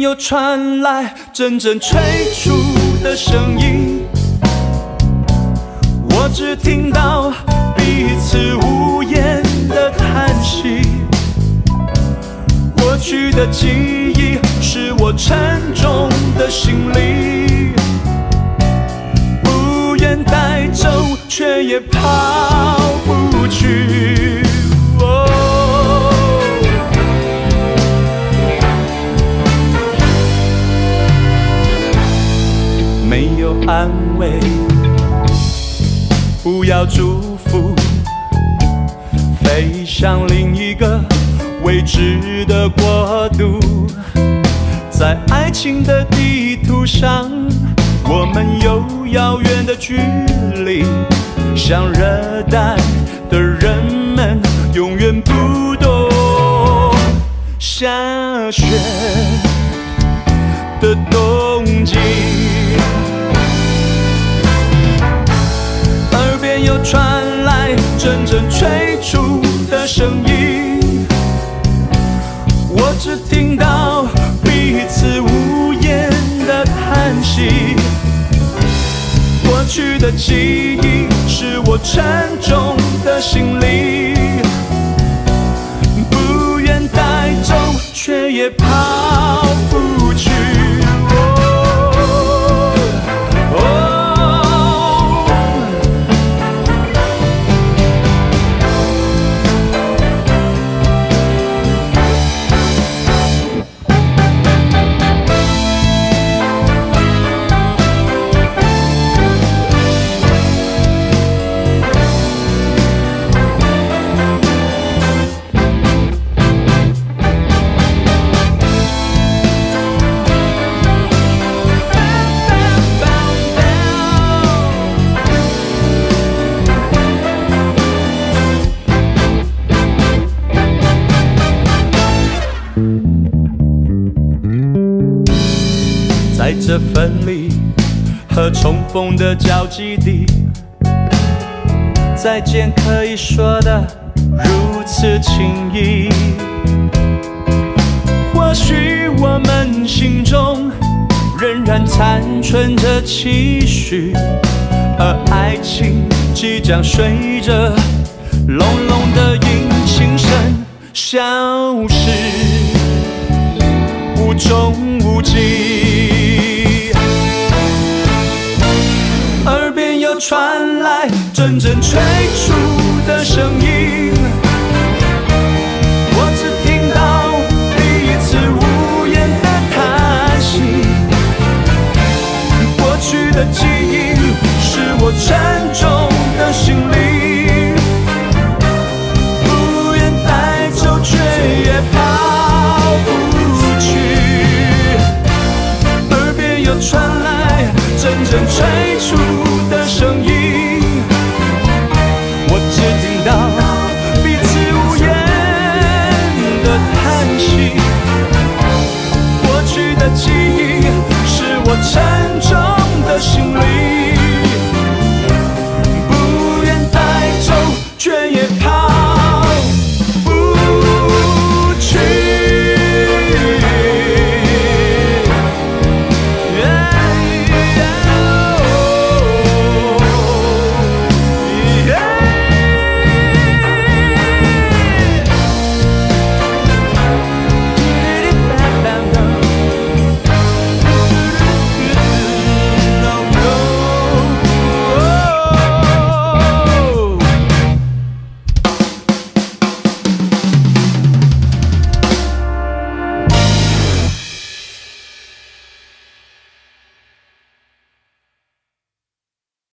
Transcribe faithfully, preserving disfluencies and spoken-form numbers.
又传来阵阵催促的声音，我只听到彼此无言的叹息。过去的记忆是我沉重的行李，不愿带走，却也抛不去。哦，没有安慰，不要祝福，飞向另一个未知的国度。在爱情的地图上，我们有遥远的距离，像热带的人们永远不懂下雪的冬季。耳边又传来阵阵催促的声音，我只听到彼此无言的叹息。过去的记忆是我沉重的行李，不愿带走，却也抛不去。在这分离和重逢的交集地，再见可以说得如此轻易。或许我们心中仍然残存着期许，而爱情即将随着隆隆的引擎声消失，无踪无迹。耳边又传来阵阵催促的声音，我只听到彼此无言的叹息。过去的记忆是我沉重的行李，不愿带走，却也抛不去。耳边又传来阵阵催促的声